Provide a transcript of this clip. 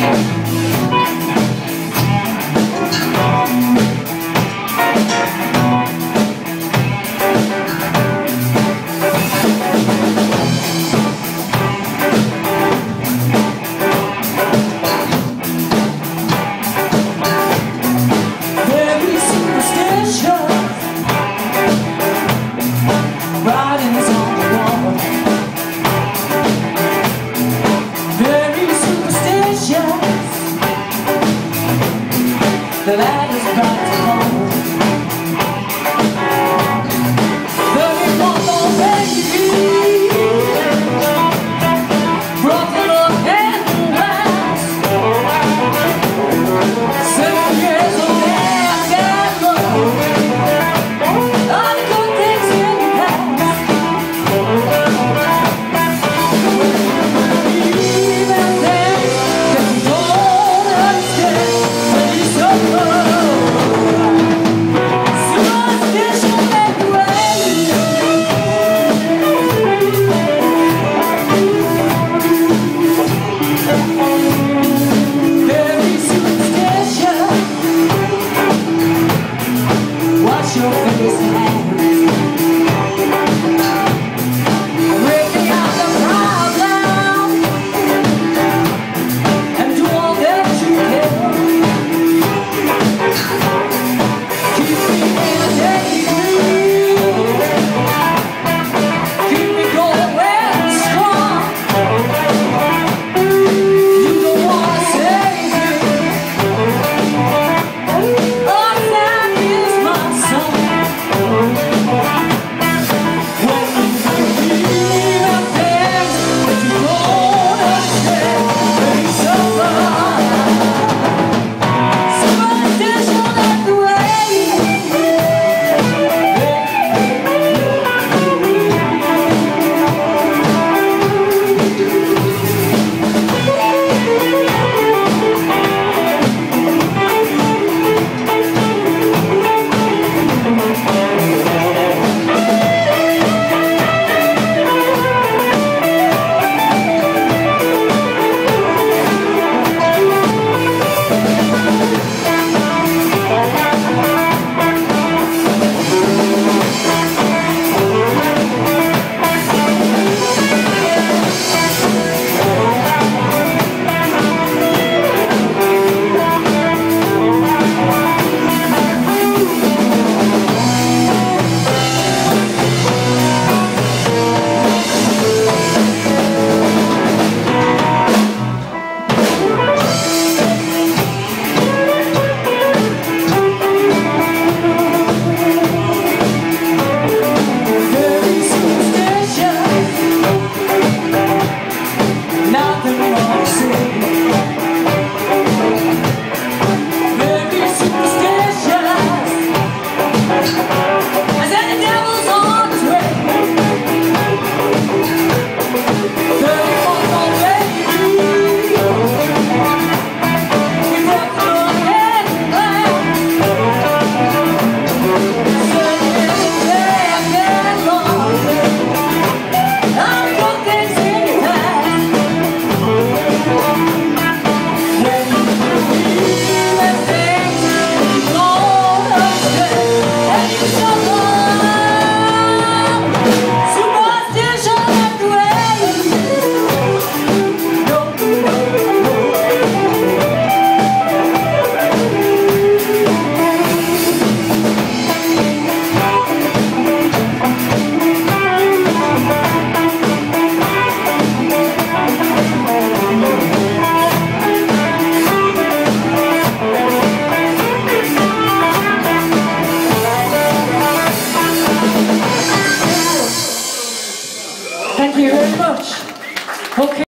The light is about to come. There is one more baby, broken up and glass. 7 years old and got love. All the good things in the past. Even things that you don't understand. When you suffer. Your face and breaking out the problem and do all that you can. Keep me in a daydream, keep me going and strong. You don't wanna save me. All that is my song. Thank you very much. Okay.